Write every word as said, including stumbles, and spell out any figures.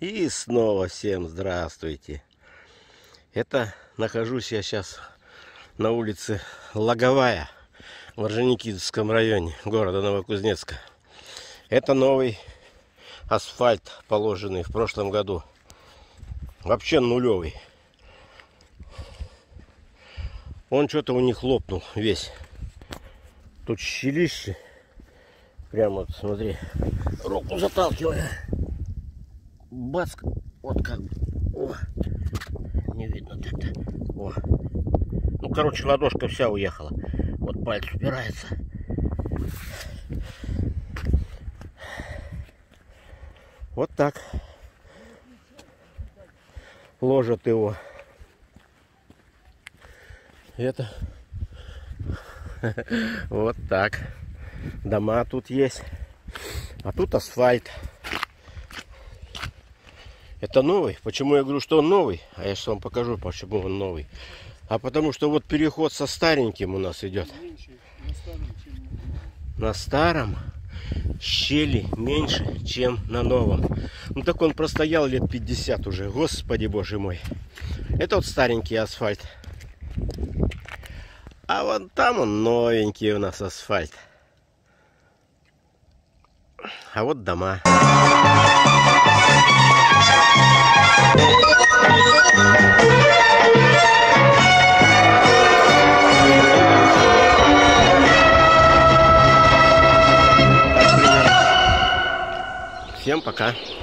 И снова всем здравствуйте. Это нахожусь я сейчас на улице Логовая в Орджоникидзевском районе города Новокузнецка. Это новый асфальт, положенный в прошлом году. Вообще нулевый. Он что-то у них лопнул весь. Тут щелище. Прямо вот, смотри, руку заталкивая. Бац, вот как бы. О, не видно так-то. О. Ну, короче, ладошка вся уехала. Вот палец упирается. Вот так ложат его. Это вот так. Дома тут есть. А тут асфальт. Это новый. Почему я говорю, что он новый? А я сейчас вам покажу, почему он новый. А потому что вот переход со стареньким у нас идет. На старом щели меньше, чем на новом. Ну так он простоял лет пятьдесят уже. Господи боже мой. Это вот старенький асфальт. А вон там он новенький у нас асфальт. А вот дома. Всем пока.